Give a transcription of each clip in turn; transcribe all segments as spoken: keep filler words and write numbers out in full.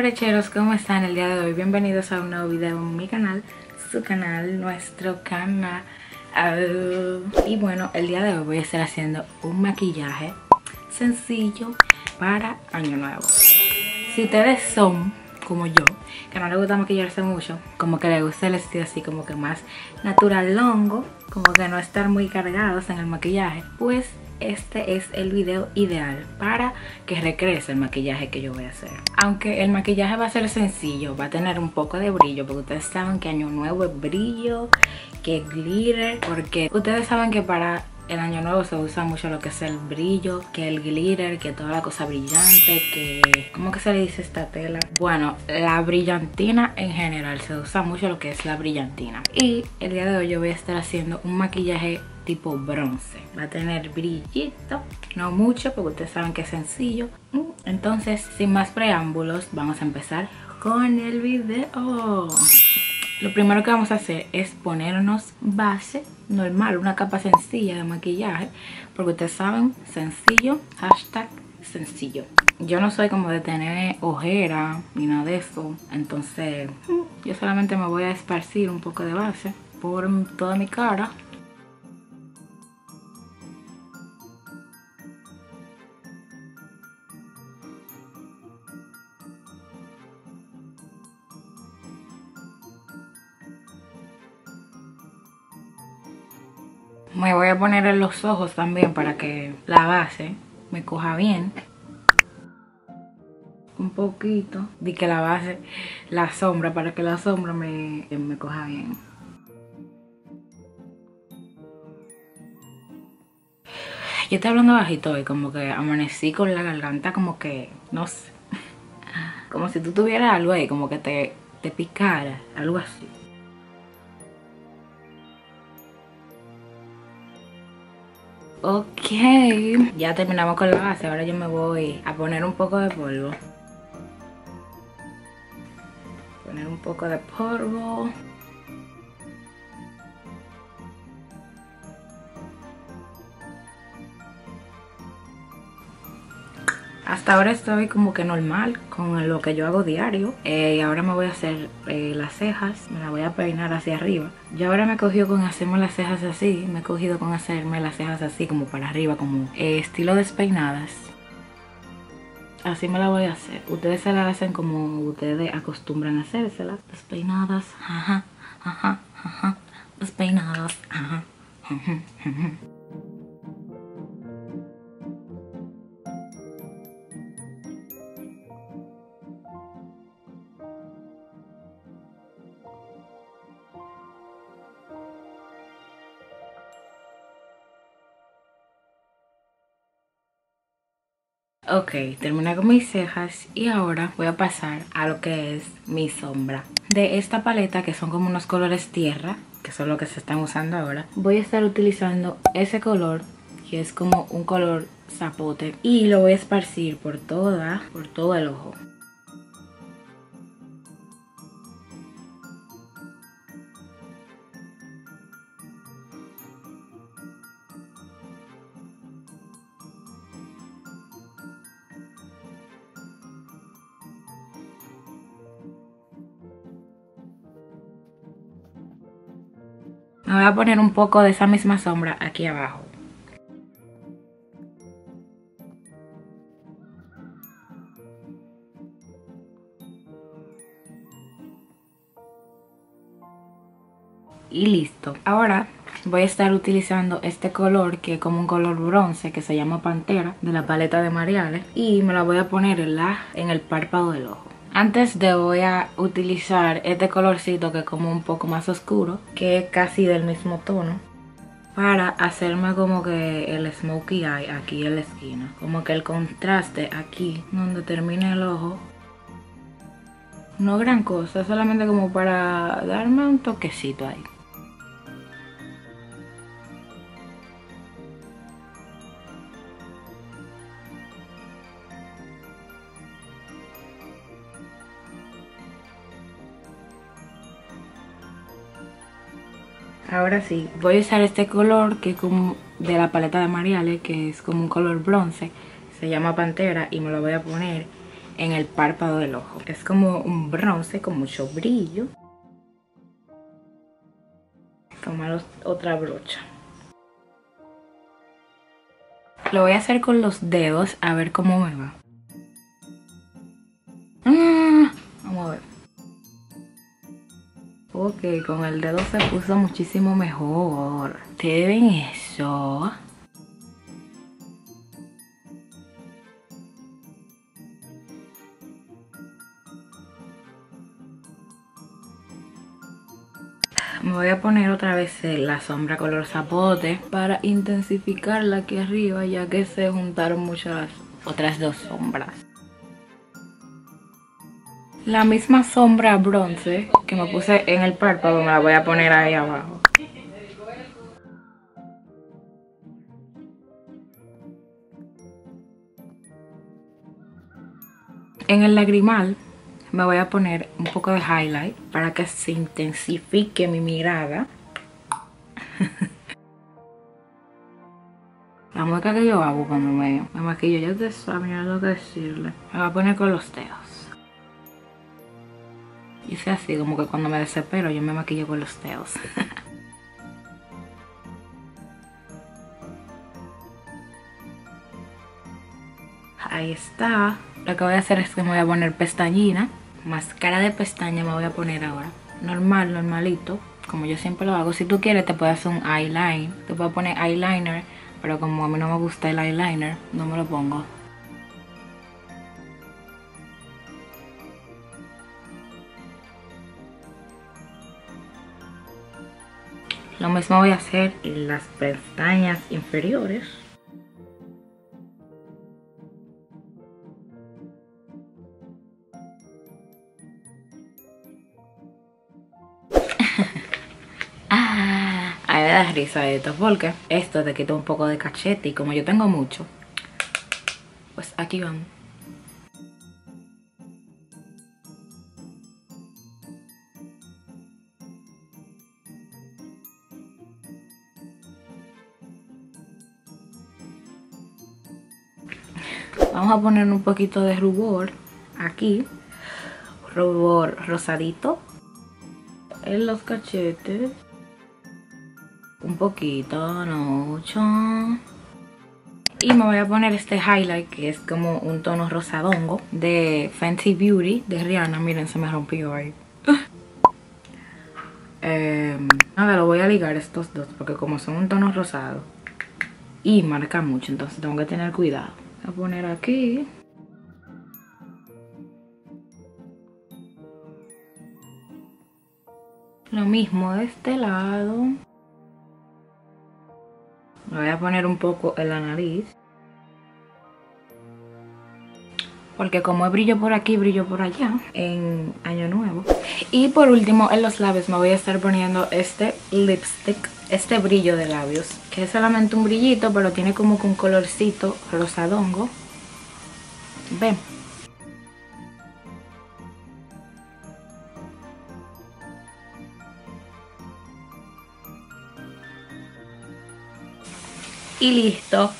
brecheros, ¿cómo están el día de hoy? Bienvenidos a un nuevo video en mi canal, su canal, nuestro canal. Y bueno, el día de hoy voy a estar haciendo un maquillaje sencillo para Año Nuevo. Si ustedes son como yo, que no les gusta maquillarse mucho, como que les gusta el estilo así como que más natural longo, como que no estar muy cargados en el maquillaje, pues este es el video ideal para que recrees el maquillaje que yo voy a hacer. Aunque el maquillaje va a ser sencillo, va a tener un poco de brillo, porque ustedes saben que Año Nuevo es brillo, que glitter, porque ustedes saben que para el Año Nuevo se usa mucho lo que es el brillo, que el glitter, que toda la cosa brillante, que... ¿cómo que se le dice esta tela? Bueno, la brillantina en general, se usa mucho lo que es la brillantina. Y el día de hoy yo voy a estar haciendo un maquillaje tipo bronce. Va a tener brillito, no mucho, porque ustedes saben que es sencillo. Entonces, sin más preámbulos, vamos a empezar con el video. Lo primero que vamos a hacer es ponernos base normal, una capa sencilla de maquillaje, porque ustedes saben, sencillo, hashtag sencillo. Yo no soy como de tener ojera ni nada de eso, entonces yo solamente me voy a esparcir un poco de base por toda mi cara. Me voy a poner en los ojos también para que la base me coja bien. Un poquito de que la base, la sombra, para que la sombra me, me coja bien. Yo estoy hablando bajito y como que amanecí con la garganta como que, no sé. Como si tú tuvieras algo ahí, como que te, te picara, algo así. Ok, ya terminamos con la base. Ahora yo me voy a poner un poco de polvo. Poner un poco de polvo. Hasta ahora estoy como que normal con lo que yo hago diario. Eh, ahora me voy a hacer eh, las cejas. Me las voy a peinar hacia arriba. Yo ahora me he cogido con hacerme las cejas así. Me he cogido con hacerme las cejas así como para arriba, como eh, estilo despeinadas. Así me la voy a hacer. Ustedes se las hacen como ustedes acostumbran a hacérselas. Despeinadas, ajá, ajá, ajá. Despeinadas, ajá, ajá, ajá. Ok, terminé con mis cejas y ahora voy a pasar a lo que es mi sombra. De esta paleta, que son como unos colores tierra, que son los que se están usando ahora, voy a estar utilizando ese color, que es como un color zapote, y lo voy a esparcir por toda, por todo el ojo. Me voy a poner un poco de esa misma sombra aquí abajo. Y listo. Ahora voy a estar utilizando este color, que es como un color bronce, que se llama Pantera, de la paleta de Mariale. Y me la voy a poner en, la, en el párpado del ojo. Antes de voy a utilizar este colorcito que es como un poco más oscuro, que es casi del mismo tono, para hacerme como que el smokey eye aquí en la esquina. Como que el contraste aquí donde termina el ojo. No gran cosa, solamente como para darme un toquecito ahí. Ahora sí, voy a usar este color que es como de la paleta de Mariale, que es como un color bronce, se llama Pantera, y me lo voy a poner en el párpado del ojo. Es como un bronce con mucho brillo. Tomar otra brocha. Lo voy a hacer con los dedos a ver cómo me va. Ah, vamos a ver. Ok, con el dedo se puso muchísimo mejor. ¿Ustedes ven eso? Me voy a poner otra vez la sombra color zapote para intensificarla aquí arriba, ya que se juntaron muchas otras dos sombras. La misma sombra bronce que me puse en el párpado me la voy a poner ahí abajo. En el lagrimal me voy a poner un poco de highlight para que se intensifique mi mirada. La mueca que yo hago cuando me, me maquillo, ya ustedes saben, ya tengo que decirle. Me voy a poner con los dedos. Hice así, como que cuando me desespero yo me maquillo con los dedos. Ahí está. Lo que voy a hacer es que me voy a poner pestañina. Máscara de pestaña me voy a poner ahora. Normal, normalito. Como yo siempre lo hago. Si tú quieres te puedes hacer un eyeliner. Te puedo poner eyeliner. Pero como a mí no me gusta el eyeliner, no me lo pongo. Lo mismo voy a hacer en las pestañas inferiores. Ah, a mí me da risa esto porque esto te quita un poco de cachete y como yo tengo mucho, pues aquí vamos. Vamos a poner un poquito de rubor aquí, rubor rosadito en los cachetes, un poquito, no mucho, y me voy a poner este highlight que es como un tono rosadongo de Fenty Beauty de Rihanna. Miren, se me rompió ahí. eh, nada, lo voy a ligar estos dos porque como son un tono rosado y marca mucho, entonces tengo que tener cuidado. Voy a poner aquí. Lo mismo de este lado. Me voy a poner un poco en la nariz. Porque como brillo por aquí, brillo por allá en Año Nuevo. Y por último en los labios me voy a estar poniendo este lipstick. Este brillo de labios. Que es solamente un brillito, pero tiene como que un colorcito rosadongo. Ven. Y listo.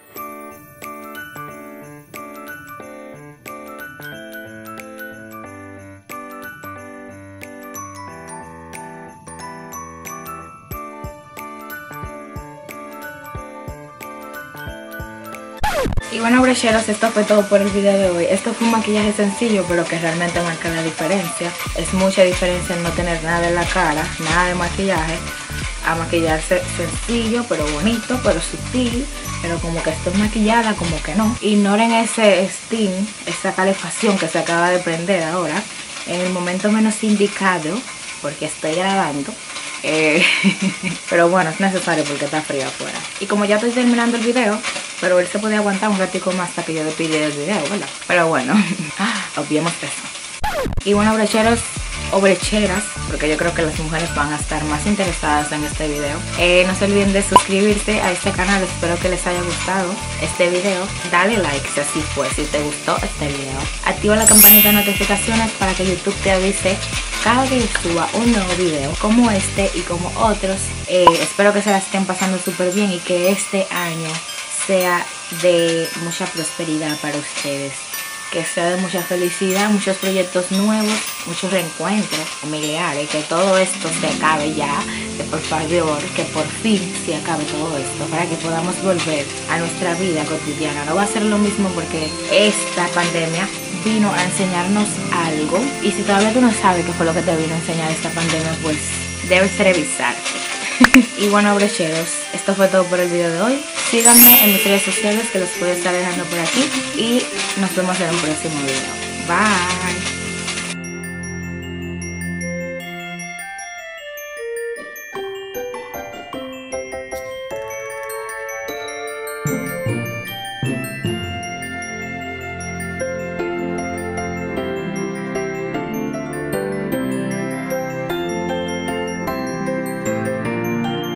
Y bueno, brocheros, esto fue todo por el video de hoy. Esto fue un maquillaje sencillo, pero que realmente marca la diferencia. Es mucha diferencia en no tener nada en la cara, nada de maquillaje, a maquillarse sencillo, pero bonito, pero sutil, pero como que estoy maquillada, como que no. Ignoren ese steam, esa calefacción que se acaba de prender ahora, en el momento menos indicado, porque estoy grabando. Eh, pero bueno, es necesario porque está frío afuera. Y como ya estoy terminando el video, pero él se puede aguantar un ratico más hasta que yo despide el video, ¿verdad? Pero bueno, obviemos eso. Y bueno, brecheros o brecheras, porque yo creo que las mujeres van a estar más interesadas en este video, eh, no se olviden de suscribirse a este canal. Espero que les haya gustado este video. Dale like si así fue, si te gustó este video. Activa la campanita de notificaciones para que YouTube te avise cada que yo suba un nuevo video como este y como otros. eh, Espero que se la estén pasando súper bien y que este año sea de mucha prosperidad para ustedes. que sea de mucha felicidad, muchos proyectos nuevos, muchos reencuentros familiares, que todo esto se acabe ya, que por favor, que por fin se acabe todo esto, para que podamos volver a nuestra vida cotidiana. No va a ser lo mismo porque esta pandemia vino a enseñarnos algo, y si todavía tú no sabes qué fue lo que te vino a enseñar esta pandemia, pues debes revisarte. Y bueno, brocheros, esto fue todo por el video de hoy. Síganme en mis redes sociales, que los voy a estar dejando por aquí, y nos vemos en un próximo video. Bye.